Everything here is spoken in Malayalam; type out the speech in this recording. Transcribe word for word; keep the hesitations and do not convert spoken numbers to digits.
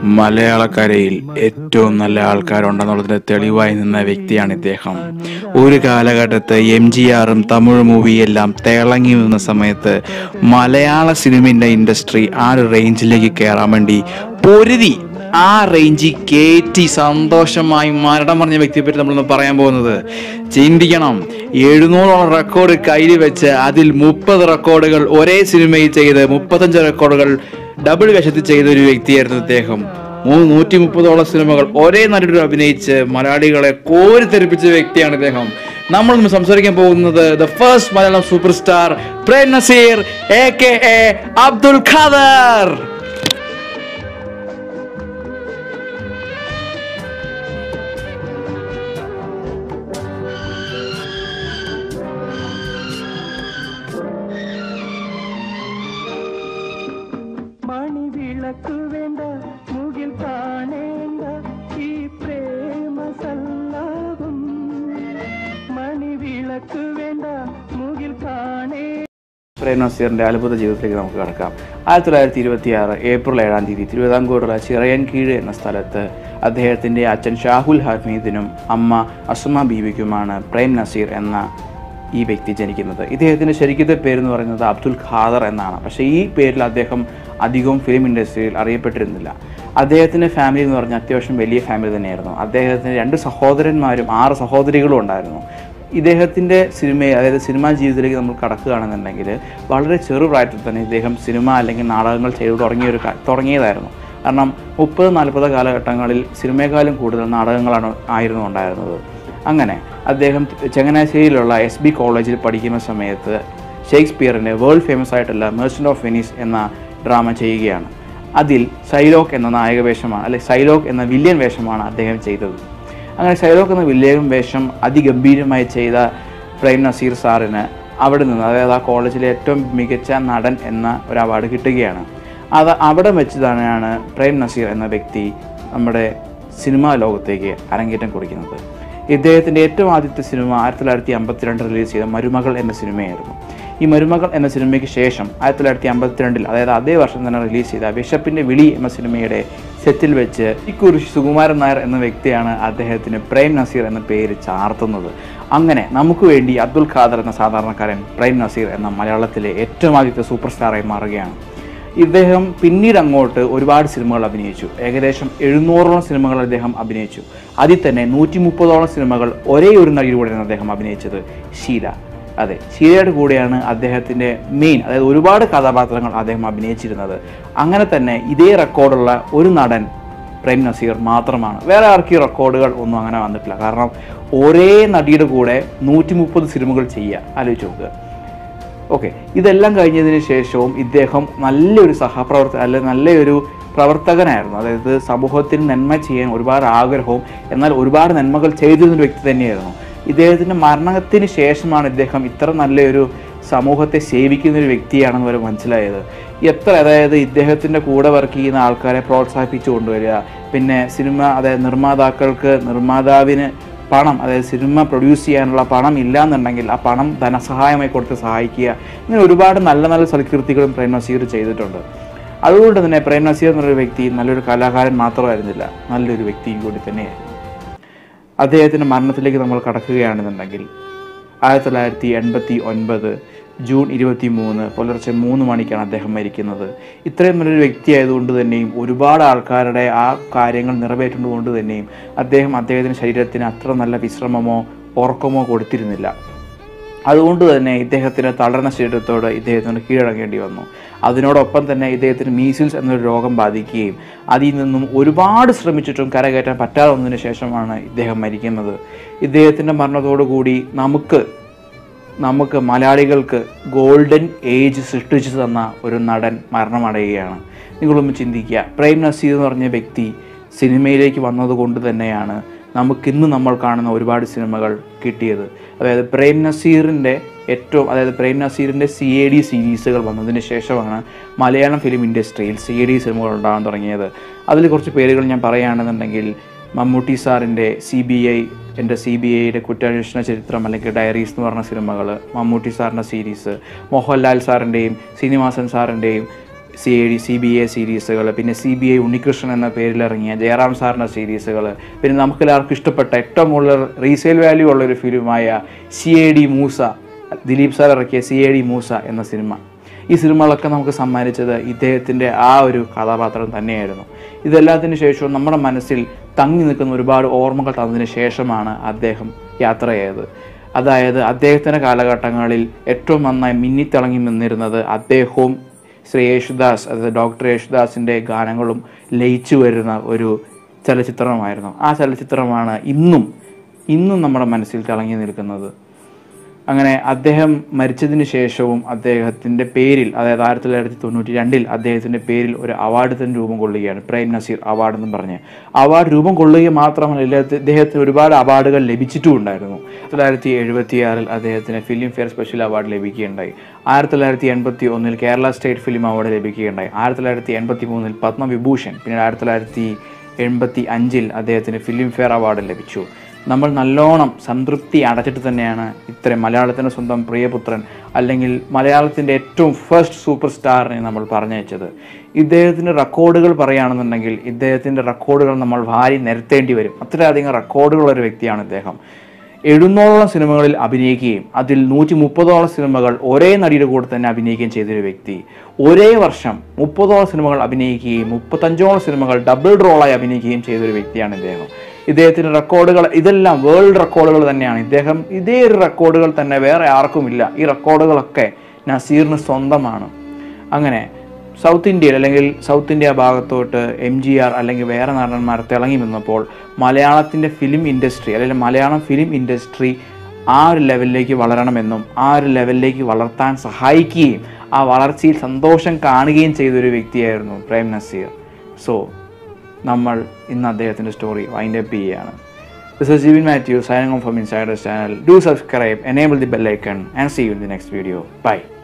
മലയാളക്കരയിൽ ഏറ്റവും നല്ല ആൾക്കാരുണ്ടെന്നുള്ളതിന് തെളിവായി നിന്ന വ്യക്തിയാണ് ഇദ്ദേഹം. ഒരു കാലഘട്ടത്ത് എം ജി ആറും തമിഴ് മൂവിയെല്ലാം തിളങ്ങി നിന്ന സമയത്ത് മലയാള സിനിമയുടെ ഇൻഡസ്ട്രി ആ ഒരു റേഞ്ചിലേക്ക് കയറാൻ വേണ്ടി പൊരുതി ആ റേഞ്ചിൽ കയറ്റി സന്തോഷമായി മരണം പറഞ്ഞ വ്യക്തിയെ പറ്റി നമ്മളൊന്ന് പറയാൻ പോകുന്നത്. ചിന്തിക്കണം, എഴുന്നൂറോളം റെക്കോർഡ് കയ്യിൽ വെച്ച് അതിൽ മുപ്പത് റെക്കോർഡുകൾ ഒരേ സിനിമയിൽ ചെയ്ത് മുപ്പത്തഞ്ച് റെക്കോർഡുകൾ ഡബിൾ വേഷത്തിൽ ചെയ്ത ഒരു വ്യക്തിയായിരുന്നു അദ്ദേഹം. മൂന്ന് നൂറ്റി മുപ്പതോളം സിനിമകൾ ഒരേ നടിയിൽ അഭിനയിച്ച് മലയാളികളെ കോരിത്തെറിപ്പിച്ച വ്യക്തിയാണ് ഇദ്ദേഹം. നമ്മൾ ഇന്ന് സംസാരിക്കാൻ പോകുന്നത് the first Malayalam super star Prem Nazir aka Abdul Khader. Prem നസീറിന്റെ അത്ഭുത ജീവിതത്തിലേക്ക് നമുക്ക് കടക്കാം. ആയിരത്തി തൊള്ളായിരത്തി ഇരുപത്തി ആറ് ഏപ്രിൽ ഏഴാം തീയതി തിരുവിതാംകൂറുള്ള ചിറയൻകീഴ് എന്ന സ്ഥലത്ത് അദ്ദേഹത്തിൻ്റെ അച്ഛൻ ഷാഹുൽ ഹമീദിനും അമ്മ അസുമ ബീവിക്കുമാണ് പ്രേം നസീർ എന്ന ഈ വ്യക്തി ജനിക്കുന്നത്. ഇദ്ദേഹത്തിൻ്റെ ശരിക്കത്തെ പേരെന്ന് പറയുന്നത് അബ്ദുൽ ഖാദർ എന്നാണ്. പക്ഷേ ഈ പേരിൽ അദ്ദേഹം അധികവും ഫിലിം ഇൻഡസ്ട്രിയിൽ അറിയപ്പെട്ടിരുന്നില്ല. അദ്ദേഹത്തിൻ്റെ ഫാമിലി എന്ന് പറഞ്ഞാൽ അത്യാവശ്യം വലിയ ഫാമിലി തന്നെയായിരുന്നു. അദ്ദേഹത്തിന് രണ്ട് സഹോദരന്മാരും ആറ് സഹോദരികളും ഉണ്ടായിരുന്നു. ഇദ്ദേഹത്തിൻ്റെ സിനിമയെ, അതായത് സിനിമാ ജീവിതത്തിലേക്ക് നമ്മൾ കടക്കുകയാണെന്നുണ്ടെങ്കിൽ വളരെ ചെറുപ്രായത്തിൽ തന്നെ ഇദ്ദേഹം സിനിമ അല്ലെങ്കിൽ നാടകങ്ങൾ ചെയ്തു തുടങ്ങിയൊരു തുടങ്ങിയതായിരുന്നു. കാരണം മുപ്പത് നാൽപ്പത് കാലഘട്ടങ്ങളിൽ സിനിമയെക്കാളും കൂടുതൽ നാടകങ്ങളാണ് ആയിരുന്നു ഉണ്ടായിരുന്നത്. അങ്ങനെ അദ്ദേഹം ചങ്ങനാശ്ശേരിയിലുള്ള എസ് ബി കോളേജിൽ പഠിക്കുന്ന സമയത്ത് ഷേക്സ്പിയറിൻ്റെ വേൾഡ് ഫേമസ് ആയിട്ടുള്ള മെർച്ചൻ്റ് ഓഫ് വെനീസ് എന്ന ഡ്രാമ ചെയ്യുകയാണ്. അതിൽ സൈലോക്ക് എന്ന നായക വേഷമാണ്, അല്ലെങ്കിൽ സൈലോക്ക് എന്ന വില്യൻ വേഷമാണ് അദ്ദേഹം ചെയ്തത്. അങ്ങനെ സൈലോക്ക് എന്ന വില്യൻ വേഷം അതിഗംഭീരമായി ചെയ്ത പ്രേം നസീർ സാറിന് അവിടെ നിന്ന്, അതായത് ആ കോളേജിലെ ഏറ്റവും മികച്ച നടൻ എന്ന ഒരു അവാർഡ് കിട്ടുകയാണ്. അത് അവിടെ വെച്ച് തന്നെയാണ് പ്രേം നസീർ എന്ന വ്യക്തി നമ്മുടെ സിനിമാ ലോകത്തേക്ക് അരങ്ങേറ്റം കുറിക്കുന്നത്. ഇദ്ദേഹത്തിൻ്റെ ഏറ്റവും ആദ്യത്തെ സിനിമ ആയിരത്തി തൊള്ളായിരത്തി അമ്പത്തിരണ്ട് റിലീസ് ചെയ്ത മരുമകൾ എന്ന സിനിമയായിരുന്നു. ഈ മരുമകൾ എന്ന സിനിമയ്ക്ക് ശേഷം ആയിരത്തി തൊള്ളായിരത്തി അമ്പത്തിരണ്ടിൽ, അതായത് അതേ വർഷം തന്നെ റിലീസ് ചെയ്ത വിശപ്പിൻ്റെ വിളി എന്ന സിനിമയുടെ സെറ്റിൽ വെച്ച് ഇക്കുറിശി സുകുമാരൻ നായർ എന്ന വ്യക്തിയാണ് അദ്ദേഹത്തിന് പ്രേം നസീർ എന്ന പേര് ചാർത്തുന്നത്. അങ്ങനെ നമുക്ക് വേണ്ടി അബ്ദുൽ ഖാദർ എന്ന സാധാരണക്കാരൻ പ്രേം നസീർ എന്ന മലയാളത്തിലെ ഏറ്റവും ആദ്യത്തെ സൂപ്പർ സ്റ്റാറായി മാറുകയാണ്. ഇദ്ദേഹം പിന്നീട് അങ്ങോട്ട് ഒരുപാട് സിനിമകൾ അഭിനയിച്ചു. ഏകദേശം എഴുന്നൂറോളം സിനിമകൾ അദ്ദേഹം അഭിനയിച്ചു. അതിൽ തന്നെ നൂറ്റി മുപ്പതോളം സിനിമകൾ ഒരേ ഒരു നടിയിലൂടെയാണ് അദ്ദേഹം അഭിനയിച്ചത്, ഷീല. അതെ, ഷീലയുടെ കൂടെയാണ് അദ്ദേഹത്തിൻ്റെ മെയിൻ, അതായത് ഒരുപാട് കഥാപാത്രങ്ങൾ അദ്ദേഹം അഭിനയിച്ചിരുന്നത്. അങ്ങനെ തന്നെ ഇതേ റെക്കോർഡുള്ള ഒരു നടൻ പ്രേം നസീർ മാത്രമാണ്. വേറെ ആർക്കും റെക്കോർഡുകൾ ഒന്നും അങ്ങനെ വന്നിട്ടില്ല. കാരണം ഒരേ നടിയുടെ കൂടെ നൂറ്റി മുപ്പത് സിനിമകൾ ചെയ്യുക, ആലോചിച്ച് നോക്കുക. ഓക്കെ, ഇതെല്ലാം കഴിഞ്ഞതിന് ശേഷവും ഇദ്ദേഹം നല്ലൊരു സഹപ്രവർത്തക, അല്ലെങ്കിൽ നല്ലൊരു പ്രവർത്തകനായിരുന്നു. അതായത് സമൂഹത്തിന് നന്മ ചെയ്യാൻ ഒരുപാട് ആഗ്രഹവും എന്നാൽ ഒരുപാട് നന്മകൾ ചെയ്തിരുന്നൊരു വ്യക്തി തന്നെയായിരുന്നു. ഇദ്ദേഹത്തിൻ്റെ മരണത്തിന് ശേഷമാണ് ഇദ്ദേഹം ഇത്ര നല്ലൊരു സമൂഹത്തെ സേവിക്കുന്നൊരു വ്യക്തിയാണെന്ന് വരെ മനസ്സിലായത്. എത്ര, അതായത് ഇദ്ദേഹത്തിൻ്റെ കൂടെ വർക്ക് ചെയ്യുന്ന ആൾക്കാരെ പ്രോത്സാഹിപ്പിച്ചു കൊണ്ടുവരിക, പിന്നെ സിനിമ, അതായത് നിർമ്മാതാക്കൾക്ക് നിർമ്മാതാവിന് പണം, അതായത് സിനിമ പ്രൊഡ്യൂസ് ചെയ്യാനുള്ള പണം ഇല്ലയെന്നുണ്ടെങ്കിൽ ആ പണം ധനസഹായമായി കൊടുത്ത് സഹായിക്കുക, ഇങ്ങനെ ഒരുപാട് നല്ല നല്ല സൽകീർത്തികളും പ്രേം നസീർ ചെയ്തിട്ടുണ്ട്. അതുകൊണ്ട് തന്നെ പ്രേം നസീർ എന്നൊരു വ്യക്തി നല്ലൊരു കലാകാരൻ മാത്രമായിരുന്നില്ല, നല്ലൊരു വ്യക്തിയും കൂടി തന്നെയായിരുന്നു. അദ്ദേഹത്തിൻ്റെ മരണത്തിലേക്ക് നമ്മൾ കടക്കുകയാണെന്നുണ്ടെങ്കിൽ ആയിരത്തി തൊള്ളായിരത്തി എൺപത്തി ഒൻപത് ജൂൺ ഇരുപത്തി മൂന്ന് പുലർച്ചെ മൂന്ന് മണിക്കാണ് അദ്ദേഹം മരിക്കുന്നത്. ഇത്രയും നല്ലൊരു വ്യക്തിയായതുകൊണ്ട് തന്നെയും ഒരുപാട് ആൾക്കാരുടെ ആ കാര്യങ്ങൾ നിറവേറ്റുന്നതുകൊണ്ട് തന്നെയും അദ്ദേഹം അദ്ദേഹത്തിൻ്റെ ശരീരത്തിന് അത്ര നല്ല വിശ്രമമോ ഉറക്കമോ കൊടുത്തിരുന്നില്ല. അതുകൊണ്ട് തന്നെ ഇദ്ദേഹത്തിന് തളർന്ന ശരീരത്തോട് ഇദ്ദേഹത്തിന് കീഴടങ്ങേണ്ടി വന്നു. അതിനോടൊപ്പം തന്നെ ഇദ്ദേഹത്തിന് മീസിൽസ് എന്നൊരു രോഗം ബാധിക്കുകയും അതിൽ നിന്നും ഒരുപാട് ശ്രമിച്ചിട്ടും കരകയറ്റാൻ പറ്റാതെ വന്നതിന് ശേഷമാണ് ഇദ്ദേഹം മരിക്കുന്നത്. ഇദ്ദേഹത്തിൻ്റെ മരണത്തോടു കൂടി നമുക്ക് നമുക്ക് മലയാളികൾക്ക് ഗോൾഡൻ ഏജ് സൃഷ്ടിച്ചു തന്ന ഒരു നടൻ മരണമടയുകയാണ്. നിങ്ങളൊന്ന് ചിന്തിക്കുക, പ്രേം നസീർ എന്ന് പറഞ്ഞ വ്യക്തി സിനിമയിലേക്ക് വന്നതുകൊണ്ട് തന്നെയാണ് നമുക്കിന്ന് നമ്മൾ കാണുന്ന ഒരുപാട് സിനിമകൾ കിട്ടിയത്. അതായത് പ്രേം നസീറിൻ്റെ ഏറ്റവും, അതായത് പ്രേം നസീറിൻ്റെ സി എ ഡി സീരീസുകൾ വന്നതിന് ശേഷമാണ് മലയാളം ഫിലിം ഇൻഡസ്ട്രിയിൽ സി എ ഡി സിനിമകൾ ഉണ്ടാകാൻ തുടങ്ങിയത്. അതിൽ കുറച്ച് പേരുകൾ ഞാൻ പറയുകയാണെന്നുണ്ടെങ്കിൽ മമ്മൂട്ടി സാറിൻ്റെ സി ബി ഐ എൻ്റെ സി ബി ഐയുടെ കുറ്റാന്വേഷണ ചരിത്രം അല്ലെങ്കിൽ ഡയറീസ് എന്ന് പറഞ്ഞ സിനിമകൾ, മമ്മൂട്ടി സാറിൻ്റെ സീരീസ്, മോഹൻലാൽ സാറിൻ്റെയും ശ്രീനിവാസൻ സാറിൻ്റെയും C I D C B A സീരീസുകൾ, പിന്നെ സി ബി ഐ ഉണ്ണികൃഷ്ണൻ എന്ന പേരിലിറങ്ങിയ ജയറാം സാറിൻ്റെ സീരീസുകൾ, പിന്നെ നമുക്കെല്ലാവർക്കും ഇഷ്ടപ്പെട്ട ഏറ്റവും കൂടുതൽ റീസെയിൽ വാല്യൂ ഉള്ളൊരു ഫിലിമായ C I D Moosa, Dileep sir ഇറക്കിയ സി ഐ ഡി മൂസ എന്ന സിനിമ. ഈ സിനിമകളൊക്കെ നമുക്ക് സമ്മാനിച്ചത് ഇദ്ദേഹത്തിൻ്റെ ആ ഒരു കഥാപാത്രം തന്നെയായിരുന്നു. ഇതെല്ലാത്തിനു ശേഷവും നമ്മുടെ മനസ്സിൽ തങ്ങി നിൽക്കുന്ന ഒരുപാട് ഓർമ്മകൾ തന്നതിന് ശേഷമാണ് അദ്ദേഹം യാത്ര ചെയ്തത്. അതായത് അദ്ദേഹത്തിൻ്റെ കാലഘട്ടങ്ങളിൽ ഏറ്റവും നന്നായി മിന്നിത്തിളങ്ങി നിന്നിരുന്നത് അദ്ദേഹവും ശ്രീ യേശുദാസ്, അതായത് ഡോക്ടർ യേശുദാസിൻ്റെ ഗാനങ്ങളും ലയിച്ചു വരുന്ന ഒരു ചലച്ചിത്രമായിരുന്നു. ആ ചലച്ചിത്രമാണ് ഇന്നും ഇന്നും നമ്മുടെ മനസ്സിൽ തിളങ്ങി നിൽക്കുന്നത്. അങ്ങനെ അദ്ദേഹം മരിച്ചതിന് ശേഷവും അദ്ദേഹത്തിൻ്റെ പേരിൽ, അതായത് ആയിരത്തി തൊള്ളായിരത്തി തൊണ്ണൂറ്റി രണ്ടിൽ അദ്ദേഹത്തിൻ്റെ പേരിൽ ഒരു അവാർഡ് തന്നെ രൂപം കൊള്ളുകയാണ്. പ്രേം നസീർ അവാർഡ് എന്നും പറഞ്ഞ്. അവാർഡ് രൂപം കൊള്ളുക മാത്രമല്ല, അദ്ദേഹത്തിന് ഒരുപാട് അവാർഡുകൾ ലഭിച്ചിട്ടും ഉണ്ടായിരുന്നു. ആയിരത്തി തൊള്ളായിരത്തി എഴുപത്തി ആറിൽ അദ്ദേഹത്തിന് ഫിലിം ഫെയർ സ്പെഷ്യൽ അവാർഡ് ലഭിക്കുകയുണ്ടായി. ആയിരത്തി തൊള്ളായിരത്തി എൺപത്തി ഒന്നിൽ കേരള സ്റ്റേറ്റ് ഫിലിം അവാർഡ് ലഭിക്കുകയുണ്ടായി. ആയിരത്തി തൊള്ളായിരത്തി എൺപത്തി മൂന്നിൽ പത്മവിഭൂഷൺ, പിന്നീട് ആയിരത്തി തൊള്ളായിരത്തി എൺപത്തി അഞ്ചിൽ അദ്ദേഹത്തിന് ഫിലിം ഫെയർ അവാർഡ് ലഭിച്ചു. നമ്മൾ നല്ലോണം സംതൃപ്തി അടച്ചിട്ട് തന്നെയാണ് ഇത്രയും മലയാളത്തിൻ്റെ സ്വന്തം പ്രിയപുത്രൻ, അല്ലെങ്കിൽ മലയാളത്തിൻ്റെ ഏറ്റവും ഫസ്റ്റ് സൂപ്പർ സ്റ്റാറിനെ നമ്മൾ പറഞ്ഞയച്ചത്. ഇദ്ദേഹത്തിൻ്റെ റെക്കോർഡുകൾ പറയുകയാണെന്നുണ്ടെങ്കിൽ ഇദ്ദേഹത്തിൻ്റെ റെക്കോർഡുകൾ നമ്മൾ വാരി നിരത്തേണ്ടി വരും. അത്രയധികം റെക്കോർഡുകളൊരു വ്യക്തിയാണ് ഇദ്ദേഹം. എഴുന്നൂറോളം സിനിമകളിൽ അഭിനയിക്കുകയും അതിൽ നൂറ്റി മുപ്പതോളം സിനിമകൾ ഒരേ നടിയുടെ കൂടെ തന്നെ അഭിനയിക്കുകയും ചെയ്തൊരു വ്യക്തി. ഒരേ വർഷം മുപ്പതോളം സിനിമകൾ അഭിനയിക്കുകയും മുപ്പത്തഞ്ചോളം സിനിമകൾ ഡബിൾ റോളായി അഭിനയിക്കുകയും ചെയ്തൊരു വ്യക്തിയാണ് ഇദ്ദേഹം. ഇദ്ദേഹത്തിൻ്റെ റെക്കോർഡുകൾ ഇതെല്ലാം വേൾഡ് റെക്കോർഡുകൾ തന്നെയാണ്. ഇദ്ദേഹം ഇതേ ഒരു റെക്കോർഡുകൾ തന്നെ വേറെ ആർക്കുമില്ല. ഈ റെക്കോർഡുകളൊക്കെ നസീറിന് സ്വന്തമാണ്. അങ്ങനെ സൗത്ത് ഇന്ത്യയിൽ, അല്ലെങ്കിൽ സൗത്ത് ഇന്ത്യ ഭാഗത്തോട്ട് എം ജി ആർ അല്ലെങ്കിൽ വേറെ നടന്മാർ തിളങ്ങി നിന്നപ്പോൾ മലയാളത്തിൻ്റെ ഫിലിം ഇൻഡസ്ട്രി, അല്ലെങ്കിൽ മലയാളം ഫിലിം ഇൻഡസ്ട്രി ആ ഒരു ലെവലിലേക്ക് വളരണമെന്നും ആ ഒരു ലെവലിലേക്ക് വളർത്താൻ സഹായിക്കുകയും ആ വളർച്ചയിൽ സന്തോഷം കാണുകയും ചെയ്തൊരു വ്യക്തിയായിരുന്നു പ്രേം നസീർ. സോ നമ്മൾ ഇന്ന് അദ്ദേഹത്തിൻ്റെ സ്റ്റോറി വൈൻഡ് അപ്പ് ചെയ്യുകയാണ്. This is Jivin Matthew signing off from Insiders channel. Do subscribe, enable the bell icon and see you in the next video. Bye.